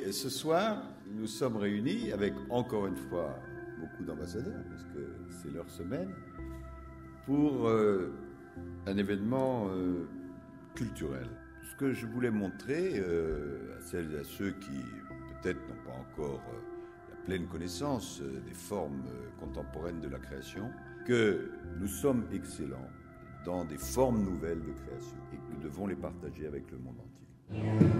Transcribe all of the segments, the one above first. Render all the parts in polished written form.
Et ce soir, nous sommes réunis avec, encore une fois, beaucoup d'ambassadeurs, parce que c'est leur semaine, pour un événement culturel. Ce que je voulais montrer à celles et à ceux qui, peut-être, n'ont pas encore la pleine connaissance des formes contemporaines de la création, que nous sommes excellents dans des formes nouvelles de création et que nous devons les partager avec le monde entier.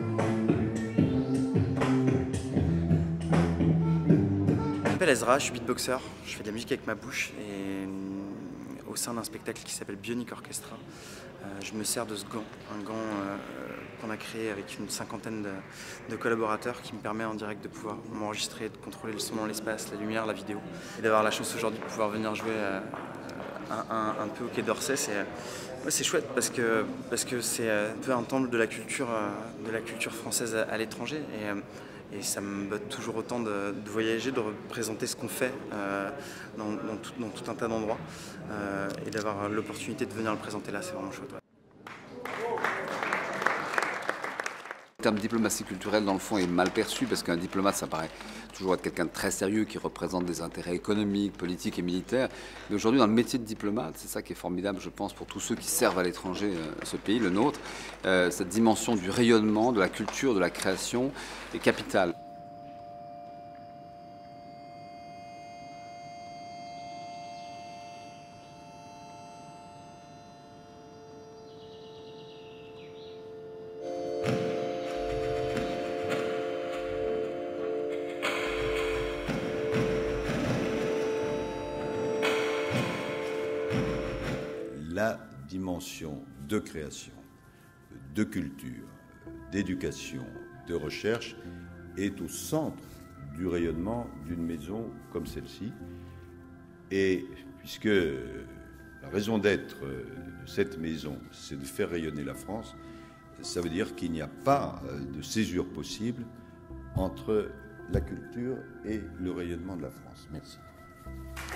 Je m'appelle Ezra, je suis beatboxer, je fais de la musique avec ma bouche et au sein d'un spectacle qui s'appelle Bionic Orchestra, je me sers de ce gant, un gant qu'on a créé avec une cinquantaine de collaborateurs qui me permet en direct de pouvoir m'enregistrer, de contrôler le son dans l'espace, la lumière, la vidéo et d'avoir la chance aujourd'hui de pouvoir venir jouer un peu au Quai d'Orsay. C'est chouette parce que c'est un peu un temple de la culture française à l'étranger et ça me botte toujours autant de voyager, de représenter ce qu'on fait dans tout un tas d'endroits et d'avoir l'opportunité de venir le présenter là, c'est vraiment chouette. Ouais. Le terme diplomatie culturelle, dans le fond, est mal perçu parce qu'un diplomate, ça paraît toujours être quelqu'un de très sérieux qui représente des intérêts économiques, politiques et militaires. Mais aujourd'hui, dans le métier de diplomate, c'est ça qui est formidable, je pense, pour tous ceux qui servent à l'étranger ce pays, le nôtre. Cette dimension du rayonnement, de la culture, de la création est capitale. La dimension de création, de culture, d'éducation, de recherche est au centre du rayonnement d'une maison comme celle-ci. Et puisque la raison d'être de cette maison, c'est de faire rayonner la France, ça veut dire qu'il n'y a pas de césure possible entre la culture et le rayonnement de la France. Merci.